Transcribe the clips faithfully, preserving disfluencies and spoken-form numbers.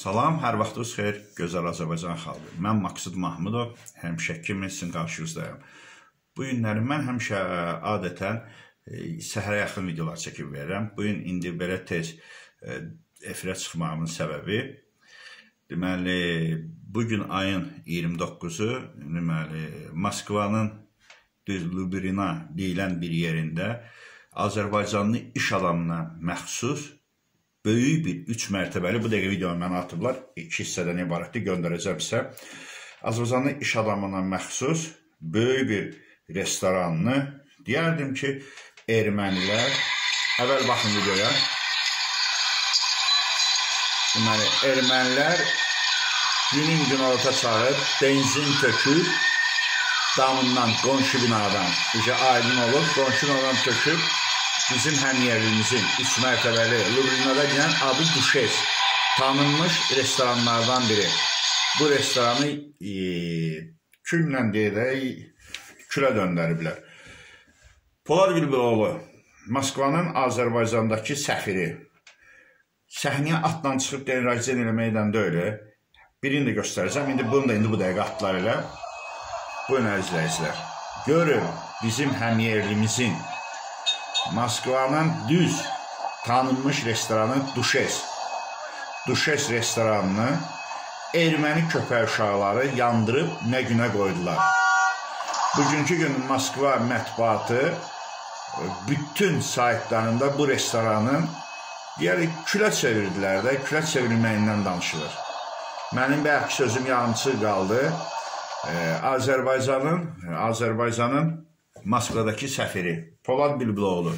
Salam, hər vaxtınız xeyir, gözəl Azərbaycan xalqı. Mən Maksud Mahmudov, həmişə kimi sizin qarşınızdayım. Bu günləri mən həmişə adətən e, səhərə yaxın videolar çəkib verirəm. Bu gün indi belə tez e, efirə çıxmağımın səbəbi, deməli, bugün ayın iyirmi doqquzu, deməli, Moskvanın Lubrina deyilən bir yerində Azərbaycanlı iş adamına məxsus böyük bir üç mərtəbəli, bu dəqiqə videonu mənə atıblar, iki hissədən ibarətdir, göndərəcəm sizə. Azərbaycanlı iş adamına məxsus böyük bir restoranını, deyərdim ki, ermənilər, əvvəl baxın videoya, deməli, ermənilər günün gün orta çağıb, benzin töküb, damından, qonşu binadan, necə aydın olub, qonşu binadan töküb, bizim həmyerlimizin üç mərtəbəli Lubrinada deyən adı Duşes, tanınmış restoranlardan biri. Bu restoranı e, küllə deyək, külə döndəriblər. Polad Bilbiloğlu, Moskvanın Azərbaycandakı səfiri. Səhnəyə atla çıxıb denracen eləməkdən də öyle. Birini də göstərəcəm. İndi bunu da indi bu dəqiqə atlar elə. Buyurun əzizləyicilər. Görün bizim həmyerlimizin Moskvanın düz tanınmış restoranı Duşes. Duşes restoranını erməni köpək uşaqları yandırıb nə günə qoydular. Bugünkü gün Moskva mətbuatı bütün saytlarında bu restoranın deyərik, külə çevirdilər də, külə çevirməyindən danışılır. Mənim bəlkə sözüm yarımçı qaldı. Ee, Azərbaycanın, Azərbaycanın Moskvadakı səfiri Polad Bilbiloğlu.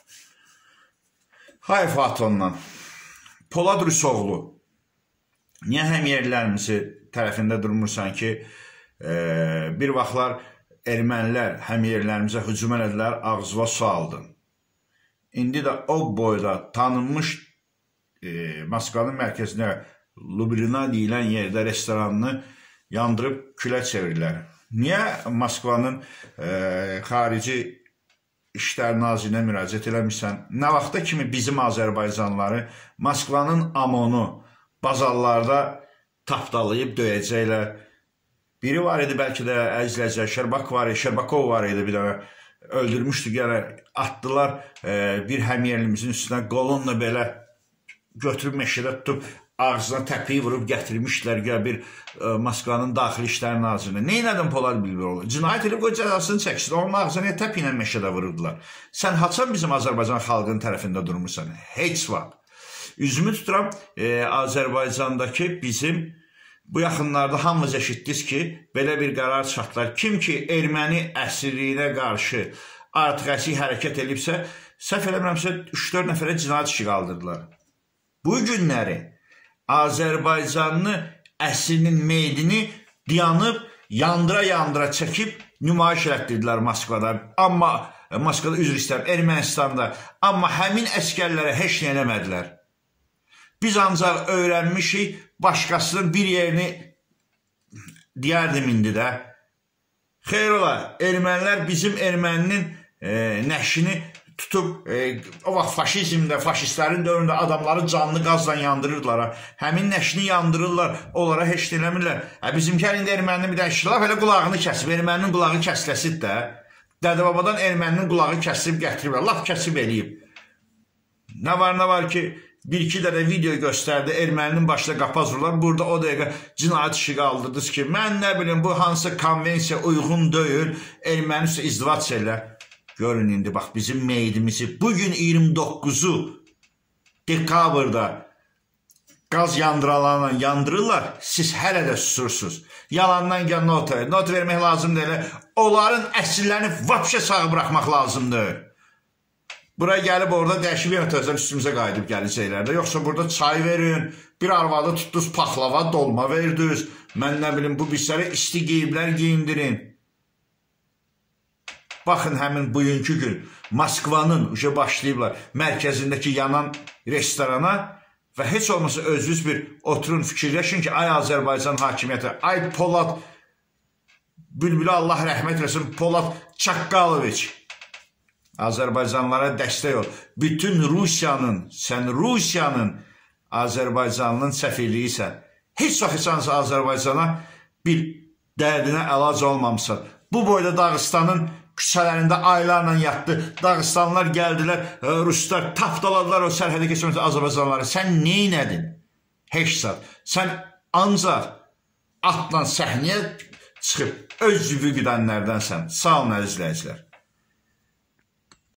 Hayf Atondan Polad Rüsoğlu, niyə həmyerlilərimizi tərəfində durmursan ki, e, bir vaxtlar ermənilər həmyerlilərimizə hücum elədilər, ağzıva su aldın. İndi də o boyda tanınmış e, Moskvanın mərkəzində Lubrina deyilən yerdə restoranını yandırıb külə çevirirlər. Niyə Moskvanın e, xarici İşlər Nazirinə müraciət eləmişsən? Nə vaxta kimi bizim Azərbaycanlıları Moskvanın amonu bazarlarda tapdalayıb döyəcəklər? Biri var idi, bəlkə də əzizləyəcək, Şerbak var idi, Şerbakov var idi, bir dənə öldürmüşdü, yəni atdılar e, bir həmyerlimizin üstünə, qolunla belə götürüb meşədə tutub, ağzına təpiyi vurub gətirmişlər bir e, Moskvanın daxili İşlər Nazirinə. Neynədin Polad Bilbiloğlu? Cinayət edib qoy cəzasını çəksin. Onun ağzına təpi ilə meşədə vururdular. Sən haçan bizim Azərbaycan xalqının tərəfində durmursan? Heç vaxt. Üzümü tuturam e, Azərbaycandakı bizim bu yaxınlarda hamımız eşitdiniz ki, belə bir qərar çıxartdılar. Kim ki erməni əsirliyinə qarşı artıq əsir hərəkət edibsə, səhv eləmirəmsə üç dörd nəfərə cinayət işi qaldırdılar. Bu günləri Azərbaycanlı əslinin meydini dayanıb, yandıra-yandıra çəkib nümayiş elətdirdilər Moskvada. Amma, Moskvada üzr istəyirəm, Ermənistanda. Amma həmin əskərlərə heç nə eləmədilər. Biz ancaq öyrənmişik, başqasının bir yerini deyərdim indi də. Xeyr ola, ermənilər bizim erməninin e, nəşini tutub, e, o vaxt faşizmdə, faşistlərin dövründə adamları canlı qazla yandırırdılar. Həmin nəşini yandırırlar, onlara heç eləmirlər. Hə, bizimki əlində erməninin bir dənə laf elə qulağını kəsib, erməninin qulağı kəsiləsid də. Dədə-babadan erməninin qulağı kəsib gətiriblər, laf kəsib eləyib. Nə var, nə var ki, bir-iki dənə video göstərdi, erməninin başına qapaz vururlar, burada o dəqiqə cinayət işi qaldırdınız ki, mən nə bilim, bu hansı konvensiya uyğun deyil, erməni üstə izdivac şeylər. Görün indi, bax, bizim meydimizi bugün iyirmi doqquzu dekabrda qaz yandıralarla yandırırlar, siz hələ də susursunuz. Yalandan gəl not verir, not vermək lazımdır elə, onların əsillərini vapşə sağ bıraxmaq lazımdır. Buraya gəlib orada dəyişib yönətəcəklər, üstümüzə qayıdıb gələcəklər də, yoxsa burada çay verin, bir arvadı tutdunuz, paxlava, dolma verdiniz, mən nə bilim, bu bizlərə isti geyimlər geyindirin. Baxın, həmin bugünkü gün Moskvanın başlayıblar mərkəzindəki yanan restorana və heç olmasa özünüz bir oturun, fikirləşin ki, ay Azərbaycan hakimiyyəti, ay Polad Bülbülü Allah rəhmət eləsin, Polad Çaqqaloviç, Azərbaycanlılara dəstək ol. Bütün Rusiyanın, sən Rusiyanın Azərbaycanlının səfirliyi isə heç vaxt heç Azərbaycana bir dərdinə əlac olmamısan. Bu boyda Dağıstanın küçələrində aylarla yatdı. Dağıstanlılar gəldilər, Ruslar tapdaladılar o sərhədə keçməsi Azərbaycanlıları. Sən neynədin? Heç zat. Sən ancaq atla səhnəyə çıxıb öz cüvü qidənlərdənsən. Sağ olun əziz izləyicilər.